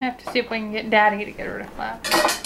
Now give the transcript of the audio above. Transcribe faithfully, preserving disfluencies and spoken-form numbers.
I have to see if we can get Daddy to get rid of that.